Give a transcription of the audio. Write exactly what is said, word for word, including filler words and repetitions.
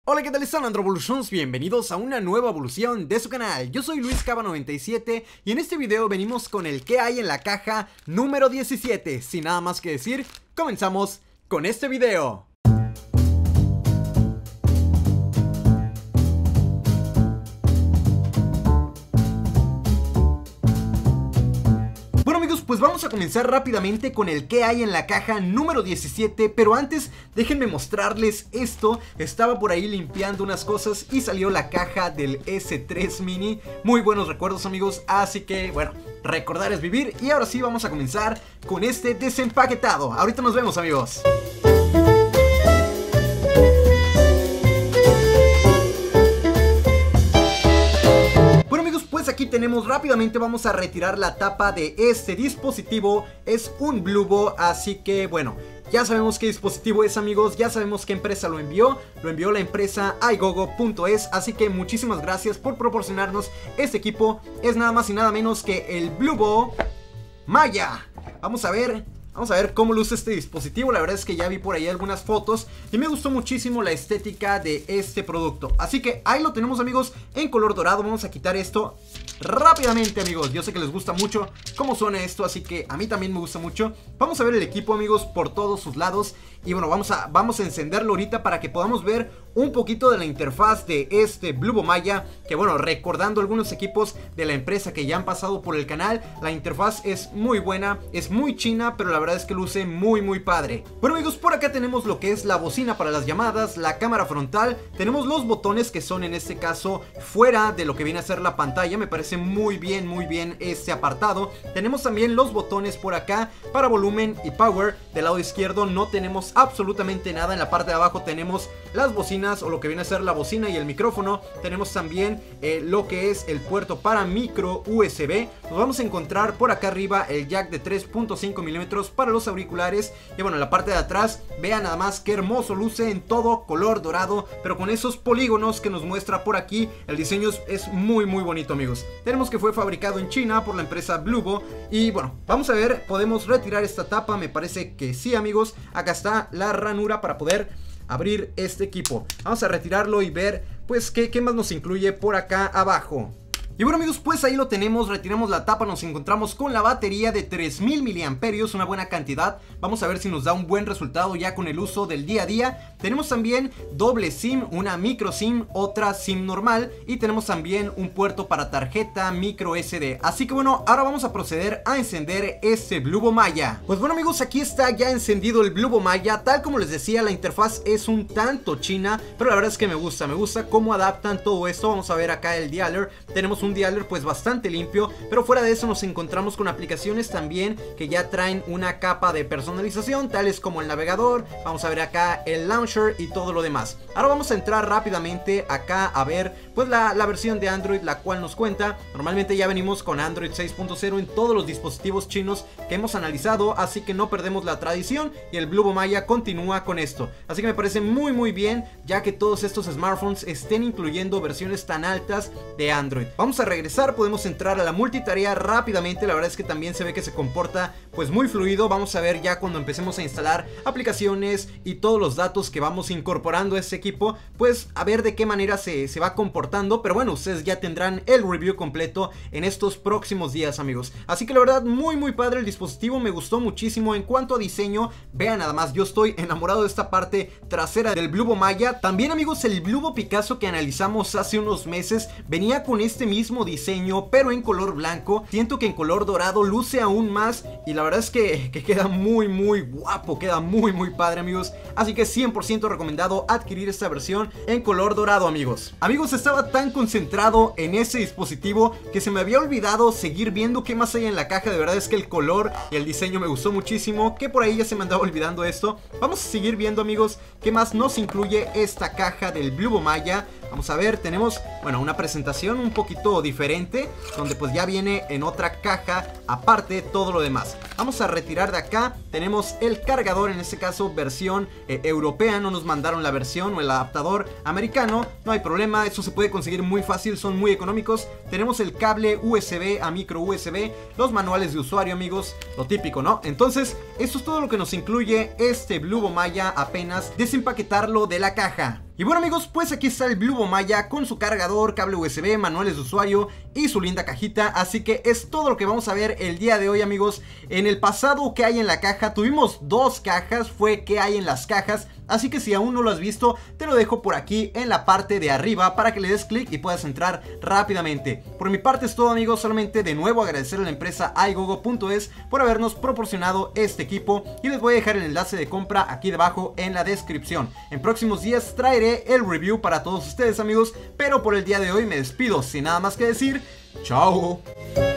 Hola, ¿qué tal están, Androvolutions? Bienvenidos a una nueva evolución de su canal. Yo soy Luis Cava noventa y siete y en este video venimos con el que hay en la caja número diecisiete. Sin nada más que decir, comenzamos con este video. Bueno amigos, pues vamos a comenzar rápidamente con el que hay en la caja número diecisiete. Pero antes, déjenme mostrarles esto. Estaba por ahí limpiando unas cosas y salió la caja del ese tres Mini. Muy buenos recuerdos amigos, así que bueno, recordar es vivir. Y ahora sí vamos a comenzar con este desempaquetado. Ahorita nos vemos amigos. Aquí tenemos rápidamente, vamos a retirar la tapa de este dispositivo. Es un Blubo, así que bueno, ya sabemos qué dispositivo es amigos, ya sabemos qué empresa lo envió. Lo envió la empresa igogo punto es, así que muchísimas gracias por proporcionarnos este equipo. Es nada más y nada menos que el Blubo Maya. Vamos a ver... Vamos a ver cómo luce este dispositivo. La verdad es que ya vi por ahí algunas fotos y me gustó muchísimo la estética de este producto. Así que ahí lo tenemos amigos, en color dorado. Vamos a quitar esto rápidamente amigos. Yo sé que les gusta mucho cómo suena esto, así que a mí también me gusta mucho. Vamos a ver el equipo amigos por todos sus lados. Y bueno, vamos a, vamos a encenderlo ahorita para que podamos ver un poquito de la interfaz de este Blubo Maya. Que bueno, recordando algunos equipos de la empresa que ya han pasado por el canal, la interfaz es muy buena, es muy china, pero la verdad es que luce muy muy padre. Bueno amigos, por acá tenemos lo que es la bocina para las llamadas, la cámara frontal. Tenemos los botones que son en este caso fuera de lo que viene a ser la pantalla. Me parece muy bien, muy bien este apartado. Tenemos también los botones por acá para volumen y power. Del lado izquierdo no tenemos absolutamente nada. En la parte de abajo tenemos las bocinas o lo que viene a ser la bocina y el micrófono. Tenemos también eh, lo que es el puerto para micro U S B. Nos vamos a encontrar por acá arriba el jack de tres punto cinco milímetros para los auriculares. Y bueno, en la parte de atrás, vean nada más qué hermoso luce en todo color dorado, pero con esos polígonos que nos muestra por aquí. El diseño es, es muy muy bonito amigos. Tenemos que fue fabricado en China por la empresa Blubo. Y bueno, vamos a ver, podemos retirar esta tapa. Me parece que sí amigos. Acá está la ranura para poder abrir este equipo. Vamos a retirarlo y ver pues qué, qué más nos incluye por acá abajo. Y bueno amigos, pues ahí lo tenemos, retiramos la tapa, nos encontramos con la batería de tres mil miliamperios, una buena cantidad. Vamos a ver si nos da un buen resultado ya con el uso del día a día. Tenemos también doble SIM, una micro SIM, otra SIM normal. Y tenemos también un puerto para tarjeta micro ese de. Así que bueno, ahora vamos a proceder a encender este Blubo Maya. Pues bueno amigos, aquí está ya encendido el Blubo Maya. Tal como les decía, la interfaz es un tanto china, pero la verdad es que me gusta, me gusta cómo adaptan todo esto. Vamos a ver acá el dialer, tenemos un un dialer pues bastante limpio, pero fuera de eso nos encontramos con aplicaciones también que ya traen una capa de personalización, tales como el navegador. Vamos a ver acá el launcher y todo lo demás. Ahora vamos a entrar rápidamente acá a ver pues la, la versión de Android, la cual nos cuenta. Normalmente ya venimos con Android seis punto cero en todos los dispositivos chinos que hemos analizado, así que no perdemos la tradición y el Blubo Maya continúa con esto. Así que me parece muy muy bien, ya que todos estos smartphones estén incluyendo versiones tan altas de Android. Vamos a regresar, podemos entrar a la multitarea rápidamente. La verdad es que también se ve que se comporta pues muy fluido. Vamos a ver ya cuando empecemos a instalar aplicaciones y todos los datos que vamos incorporando a este equipo, pues a ver de qué manera se, se va comportando. Pero bueno, ustedes ya tendrán el review completo en estos próximos días amigos. Así que la verdad muy muy padre el dispositivo, me gustó muchísimo. En cuanto a diseño, vean nada más, yo estoy enamorado de esta parte trasera del Blubo Maya. También amigos, el Blubo Picasso que analizamos hace unos meses venía con este mismo diseño, pero en color blanco. Siento que en color dorado luce aún más y la verdad es que, que queda muy muy guapo, queda muy muy padre amigos. Así que cien por ciento recomendado adquirir esta versión en color dorado amigos. Amigos, estaba tan concentrado en ese dispositivo que se me había olvidado seguir viendo qué más hay en la caja. De verdad es que el color y el diseño me gustó muchísimo, que por ahí ya se me andaba olvidando esto. Vamos a seguir viendo amigos qué más nos incluye esta caja del Blubo Maya. Vamos a ver, tenemos, bueno, una presentación un poquito diferente, donde pues ya viene en otra caja aparte todo lo demás. Vamos a retirar de acá, tenemos el cargador, en este caso versión eh, europea, no nos mandaron la versión o el adaptador americano, no hay problema, eso se puede conseguir muy fácil, son muy económicos. Tenemos el cable U S B a micro U S B, los manuales de usuario amigos, lo típico, ¿no? Entonces, eso es todo lo que nos incluye este Blubo Maya apenas desempaquetarlo de la caja. Y bueno amigos, pues aquí está el Bluvo Maya con su cargador, cable U S B, manuales de usuario y su linda cajita. Así que es todo lo que vamos a ver el día de hoy amigos. En el pasado, ¿qué hay en la caja? Tuvimos dos cajas, fue ¿qué hay en las cajas? Así que si aún no lo has visto, te lo dejo por aquí en la parte de arriba para que le des clic y puedas entrar rápidamente. Por mi parte es todo amigos, solamente de nuevo agradecer a la empresa igogo punto es por habernos proporcionado este equipo y les voy a dejar el enlace de compra aquí debajo en la descripción. En próximos días traeré el review para todos ustedes amigos, pero por el día de hoy me despido sin nada más que decir. ¡Chao!